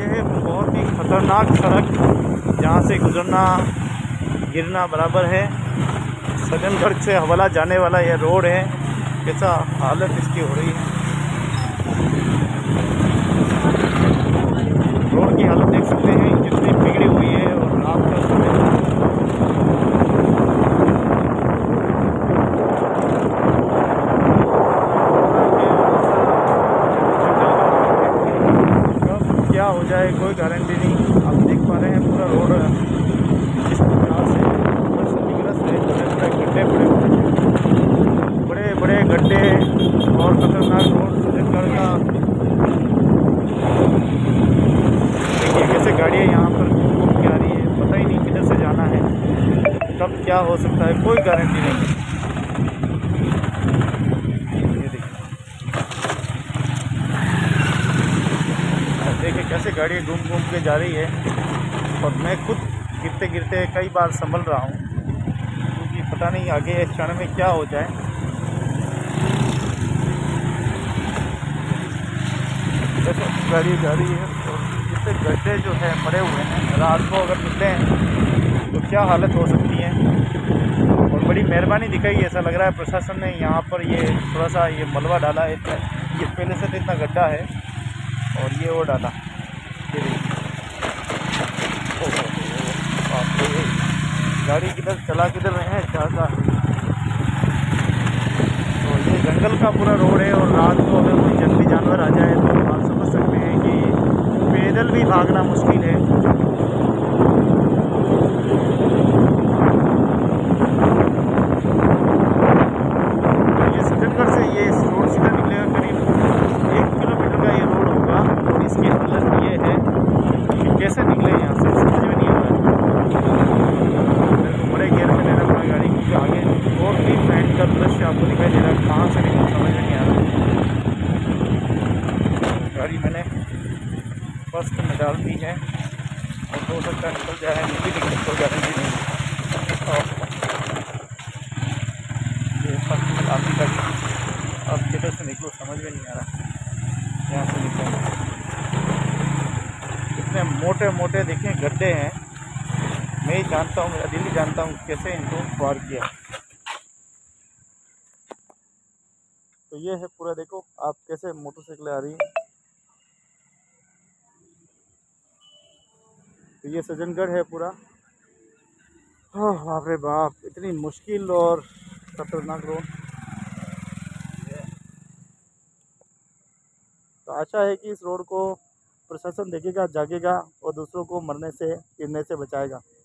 ये बहुत ही खतरनाक सड़क, जहाँ से गुजरना गिरना बराबर है। सज्जनगढ़ से हवाला जाने वाला यह रोड है। कैसा हालत इसकी हो रही है, रोड की हालत देख सकते हैं कितनी बिगड़ी हुई है। और रात का समय कब क्या हो जाए कोई गारंटी नहीं। आप देख पा रहे हैं पूरा रोड इस प्रकार से क्षतिग्रस्त है। बड़े बड़े गड्ढे और खतरनाक रोड सज्जनगढ़ का। देखिए कैसे गाड़ियाँ यहाँ पर घूम के आ रही है, पता ही नहीं किधर से जाना है, कब क्या हो सकता है, कोई गारंटी नहीं। ये देखिए कैसे गाड़ियाँ घूम घूम के जा रही है। और मैं खुद गिरते गिरते कई बार संभल रहा हूँ, क्योंकि पता नहीं आगे क्षण में क्या हो जाए। जैसे गाड़ी जा रही है और इससे गड्ढे जो है पड़े हुए हैं, रात को अगर निकले हैं तो क्या हालत हो सकती है। और बड़ी मेहरबानी दिखाई, ऐसा लग रहा है प्रशासन ने यहाँ पर ये थोड़ा सा ये मलबा डाला है। ये पहले से तो इतना गड्ढा है और ये वो डाला। ये गाड़ी किधर चला किधर रहे हैं ज़्यादा। तो ये जंगल का पूरा रोड है और रात को अगर कोई जंगली जानवर आ जाए तो आप समझ सकते हैं कि पैदल भी भागना मुश्किल है। ये सज्जनगढ़ से ये रोड सीधा निकलेगा, करीब 1 किलोमीटर का ये रोड होगा। और इसकी हालत ये है कि कैसे निकले यहाँ से समझ में नहीं आ रहा है। मेरे को बड़े गियर में लेना पड़ा गाड़ी, क्योंकि आगे और भी फ्रंट का दृश्य आपको दिखाई दे रहा है। कहाँ से निकलूँ समझ में नहीं आ रहा। गाड़ी मैंने फर्स्ट में डाल दी है और हो सकता है निकल जाए, नहीं भी निकल, कोई गारंटी नहीं। और ये फर्स्ट में डाल दी गाड़ी, अब किधर से निकलूँ समझ में नहीं आ रहा। यहाँ से निकलूँ, इतने मोटे मोटे देखें गड्ढे हैं। मैं ही जानता हूँ, मेरा दिल ही जानता हूँ कैसे इनको पार किया। तो ये है पूरा, देखो आप कैसे मोटरसाइकिलें आ रही हैं। तो ये सज्जनगढ़ है पूरा। हाँ बाप रे बाप, इतनी मुश्किल और खतरनाक रोड। तो आशा है कि इस रोड को प्रशासन देखेगा, जागेगा और दूसरों को मरने से गिरने से बचाएगा।